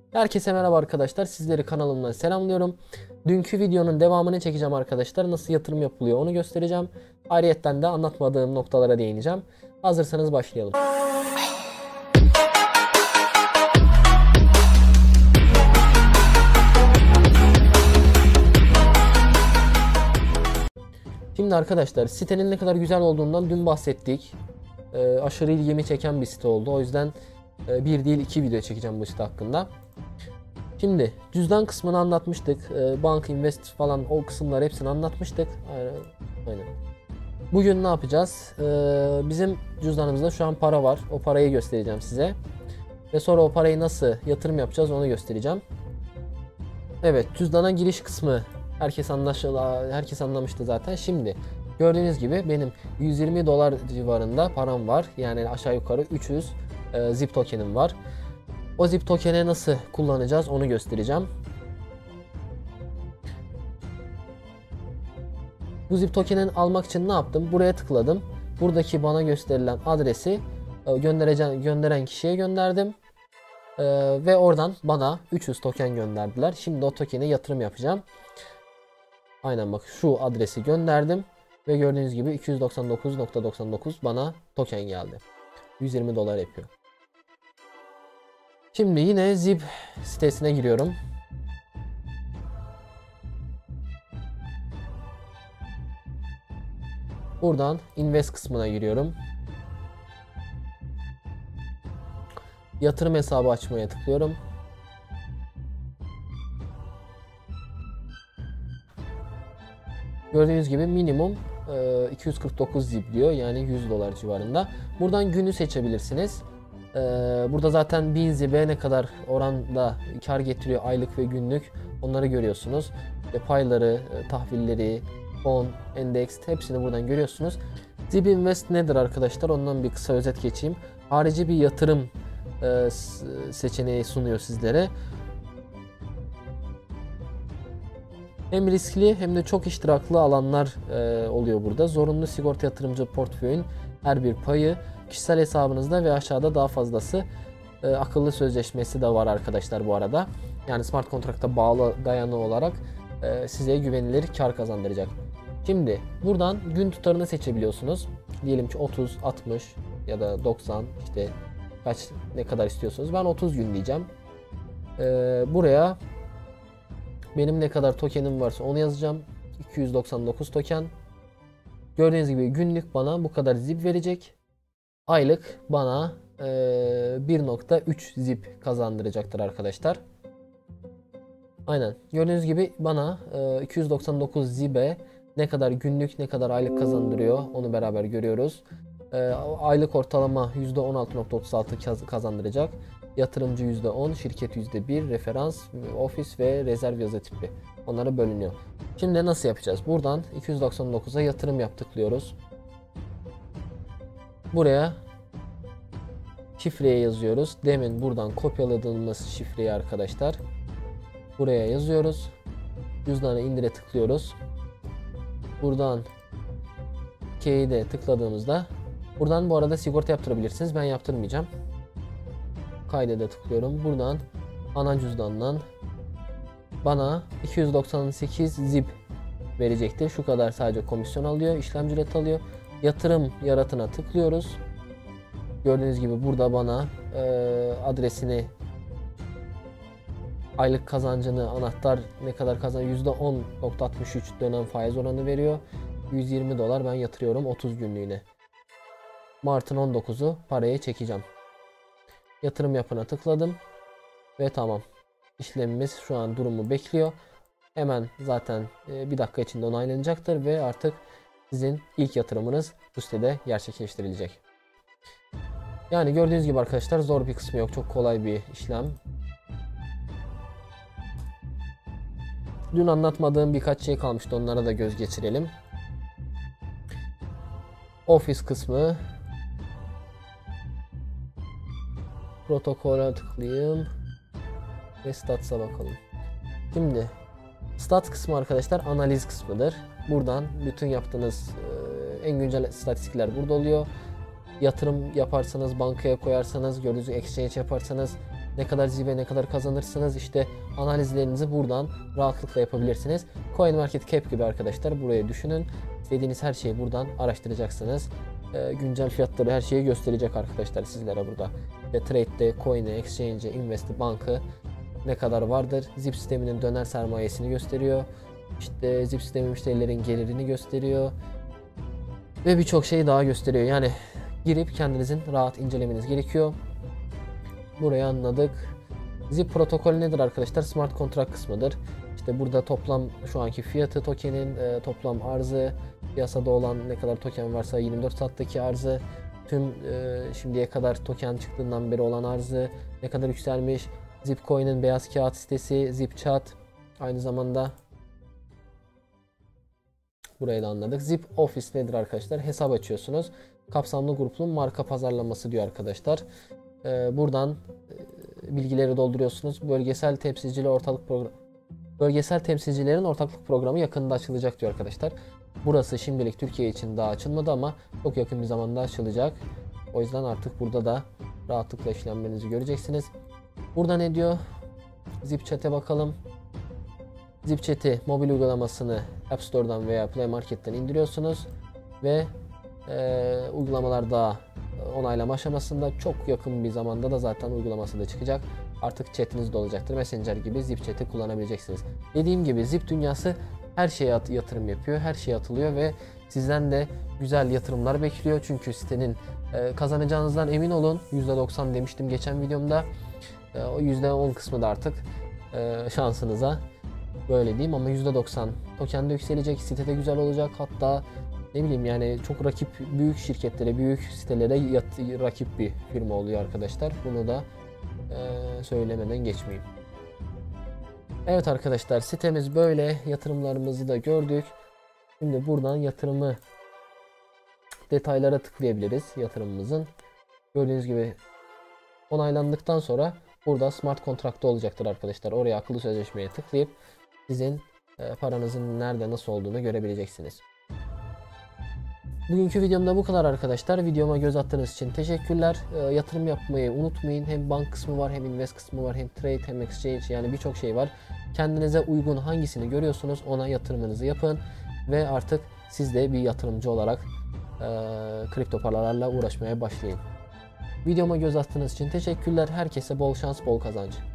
Herkese merhaba arkadaşlar. Sizleri kanalımdan selamlıyorum. Dünkü videonun devamını çekeceğim arkadaşlar. Nasıl yatırım yapılıyor onu göstereceğim. Ayrıyetten de anlatmadığım noktalara değineceğim. Hazırsanız başlayalım. Şimdi arkadaşlar sitenin ne kadar güzel olduğundan dün bahsettik. Aşırı ilgimi çeken bir site oldu. O yüzden bir değil iki video çekeceğim bu site hakkında. Şimdi cüzdan kısmını anlatmıştık. Bank, invest falan o kısımlar hepsini anlatmıştık. Aynen. Bugün ne yapacağız? Bizim cüzdanımızda şu an para var. O parayı göstereceğim size. Ve sonra o parayı nasıl yatırım yapacağız onu göstereceğim. Evet, cüzdana giriş kısmı herkes anlamıştı zaten. Şimdi gördüğünüz gibi benim 120 dolar civarında param var. Yani aşağı yukarı 300 ZIP tokenim var. O ZIP token'i nasıl kullanacağız onu göstereceğim. Bu ZIP token'i almak için ne yaptım? Buraya tıkladım. Buradaki bana gösterilen adresi gönderen kişiye gönderdim. Ve oradan bana 300 token gönderdiler. Şimdi o token'e yatırım yapacağım. Aynen bak şu adresi gönderdim. Ve gördüğünüz gibi 299.99 bana token geldi. 120 dolar yapıyor. Şimdi yine ZIP sitesine giriyorum. Buradan invest kısmına giriyorum. Yatırım hesabı açmaya tıklıyorum. Gördüğünüz gibi minimum 249 ZIP diyor, yani 100 dolar civarında. Buradan günü seçebilirsiniz. Burada zaten 1000 ZIP'e ne kadar oranda kar getiriyor aylık ve günlük onları görüyorsunuz. Payları, tahvilleri, fon, endeks hepsini buradan görüyorsunuz. ZIP Invest nedir arkadaşlar? Ondan bir kısa özet geçeyim. Harici bir yatırım seçeneği sunuyor sizlere. Hem riskli hem de çok iştiraklı alanlar oluyor burada. Zorunlu sigorta yatırımcı portföyün her bir payı, kişisel hesabınızda ve aşağıda daha fazlası akıllı sözleşmesi de var arkadaşlar bu arada. Yani smart kontrakta bağlı dayanı olarak size güvenilir kar kazandıracak. Şimdi buradan gün tutarını seçebiliyorsunuz. Diyelim ki 30, 60 ya da 90, işte ne kadar istiyorsunuz. Ben 30 gün diyeceğim. Buraya benim ne kadar tokenim varsa onu yazacağım. 299 token. Gördüğünüz gibi günlük bana bu kadar ZIP verecek. Aylık bana 1.3 ZIP kazandıracaktır arkadaşlar. Aynen. Gördüğünüz gibi bana 299 ZIP'e ne kadar günlük ne kadar aylık kazandırıyor onu beraber görüyoruz. Aylık ortalama %16.36 kazandıracak. Yatırımcı %10, şirket %1, referans, ofis ve rezerv yazı tipi. Onlara bölünüyor. Şimdi nasıl yapacağız? Buradan 299'a yatırım yap tıklıyoruz. Buraya şifreye yazıyoruz. Demin buradan kopyaladığımız şifreyi arkadaşlar buraya yazıyoruz. Cüzdanı indire tıklıyoruz. Buradan K'de tıkladığımızda buradan bu arada sigorta yaptırabilirsiniz. Ben yaptırmayacağım. Kaydede tıklıyorum. Buradan ana cüzdandan bana 298 ZIP verecektir. Şu kadar sadece komisyon alıyor. İşlem ücreti alıyor. Yatırım yaratına tıklıyoruz. Gördüğünüz gibi burada bana adresini, aylık kazancını, anahtar ne kadar kazan %10.63 dönem faiz oranı veriyor. 120 dolar ben yatırıyorum 30 günlüğüne. Mart'ın 19'u parayı çekeceğim. Yatırım yapına tıkladım ve tamam. İşlemimiz şu an durumu bekliyor. Hemen zaten bir dakika içinde onaylanacaktır ve artık sizin ilk yatırımınız bu sitede gerçekleştirilecek. Yani gördüğünüz gibi arkadaşlar zor bir kısmı yok. Çok kolay bir işlem. Dün anlatmadığım birkaç şey kalmıştı. Onlara da göz geçirelim. Ofis kısmı. Protokola tıklayayım. Ve stats'a bakalım. Şimdi stat kısmı arkadaşlar analiz kısmıdır. Buradan bütün yaptığınız en güncel istatistikler burada oluyor. Yatırım yaparsanız, bankaya koyarsanız, gördüğünüz exchange yaparsanız ne kadar zirve, ne kadar kazanırsınız, işte analizlerinizi buradan rahatlıkla yapabilirsiniz. CoinMarketCap gibi arkadaşlar, burayı düşünün. İstediğiniz her şeyi buradan araştıracaksınız. Güncel fiyatları, her şeyi gösterecek arkadaşlar sizlere burada. İşte trade'de, coin'e, exchange'e, invest'e, bankı ne kadar vardır. Zip sisteminin döner sermayesini gösteriyor. İşte Zip sistemi müşterilerin gelirini gösteriyor. Ve birçok şey daha gösteriyor. Yani girip kendinizin rahat incelemeniz gerekiyor. Burayı anladık. Zip protokolü nedir arkadaşlar? Smart contract kısmıdır. İşte burada toplam şu anki fiyatı tokenin, toplam arzı, piyasada olan ne kadar token varsa 24 saatteki arzı, tüm şimdiye kadar token çıktığından beri olan arzı, ne kadar yükselmiş, Zipcoin'in beyaz kağıt sitesi, Zipchat, aynı zamanda burayı da anladık. Zip Office nedir arkadaşlar? Hesap açıyorsunuz. Kapsamlı gruplu marka pazarlaması diyor arkadaşlar. Buradan bilgileri dolduruyorsunuz. Bölgesel temsilcilerin ortaklık programı yakında açılacak diyor arkadaşlar. Burası şimdilik Türkiye için daha açılmadı ama çok yakın bir zamanda açılacak. O yüzden artık burada da rahatlıkla işlemlerinizi göreceksiniz. Burada ne diyor? Zipchat'e bakalım. Zipchat'i mobil uygulamasını App Store'dan veya Play Market'ten indiriyorsunuz ve uygulamalarda onaylama aşamasında, çok yakın bir zamanda da zaten uygulaması da çıkacak. Artık chatiniz de olacaktır. Messenger gibi Zipchat'i kullanabileceksiniz. Dediğim gibi Zip dünyası her şeye yatırım yapıyor, her şeye atılıyor ve sizden de güzel yatırımlar bekliyor. Çünkü sitenin kazanacağınızdan emin olun. %90 demiştim geçen videomda. O %10 kısmı da artık şansınıza. Böyle diyeyim ama %90 token de yükselecek, sitede güzel olacak. Hatta ne bileyim yani çok büyük şirketlere, büyük sitelere rakip bir firma oluyor arkadaşlar. Bunu da söylemeden geçmeyeyim. Evet arkadaşlar, sitemiz böyle. Yatırımlarımızı da gördük. Şimdi buradan yatırımı detaylara tıklayabiliriz yatırımımızın. Gördüğünüz gibi onaylandıktan sonra burada smart kontrakta olacaktır arkadaşlar. Oraya akıllı sözleşmeye tıklayıp sizin paranızın nerede nasıl olduğunu görebileceksiniz. Bugünkü videomda bu kadar arkadaşlar. Videoma göz attığınız için teşekkürler. Yatırım yapmayı unutmayın. Hem bank kısmı var, hem invest kısmı var, hem trade, hem exchange, yani birçok şey var. Kendinize uygun hangisini görüyorsunuz ona yatırımınızı yapın. Ve artık siz de bir yatırımcı olarak kripto paralarla uğraşmaya başlayın. Videoma göz attığınız için teşekkürler. Herkese bol şans, bol kazanç.